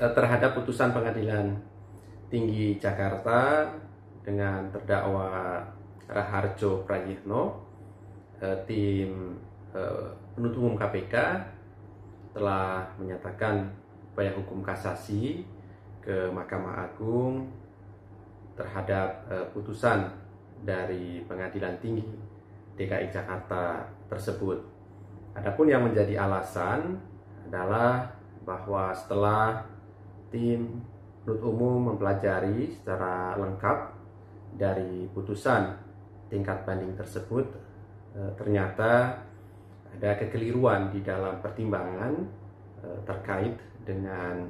terhadap putusan Pengadilan Tinggi Jakarta dengan terdakwa Raharjo Prayitno. Tim penuntut umum KPK telah menyatakan upaya hukum kasasi ke Mahkamah Agung terhadap putusan dari Pengadilan Tinggi DKI Jakarta tersebut. Adapun yang menjadi alasan adalah bahwa setelah tim penuntut umum mempelajari secara lengkap dari putusan tingkat banding tersebut, ternyata ada kekeliruan di dalam pertimbangan terkait dengan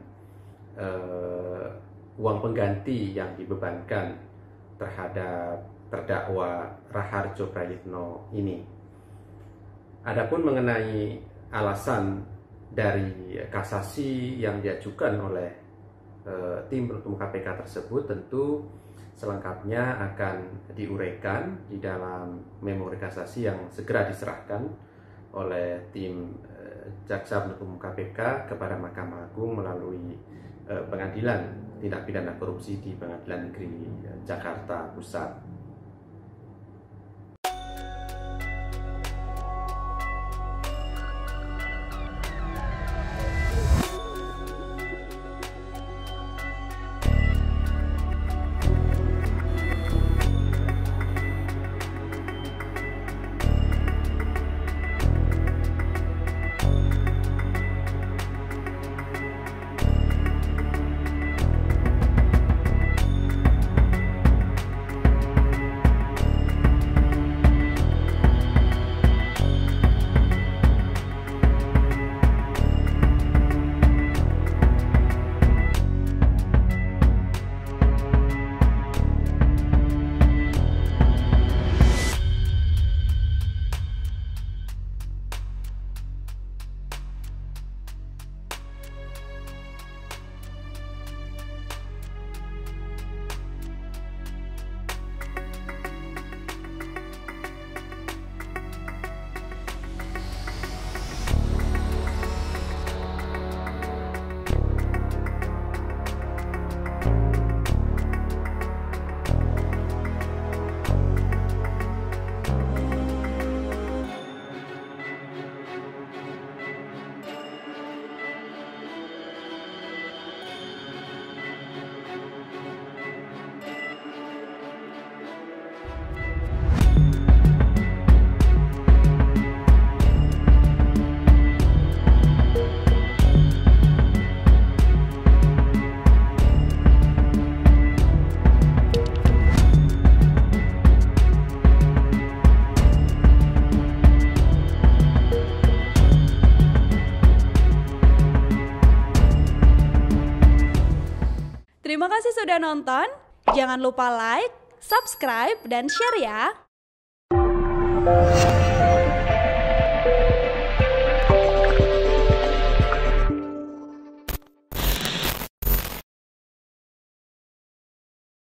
uang pengganti yang dibebankan terhadap terdakwa Raharjo Prayitno ini. Adapun mengenai alasan dari kasasi yang diajukan oleh tim penuntut umum KPK tersebut, tentu selengkapnya akan diuraikan di dalam memori kasasi yang segera diserahkan oleh tim jaksa penuntut umum KPK kepada Mahkamah Agung melalui Pengadilan Tindak Pidana Korupsi di Pengadilan Negeri Jakarta Pusat. Terima kasih sudah nonton. Jangan lupa like, subscribe, dan share ya.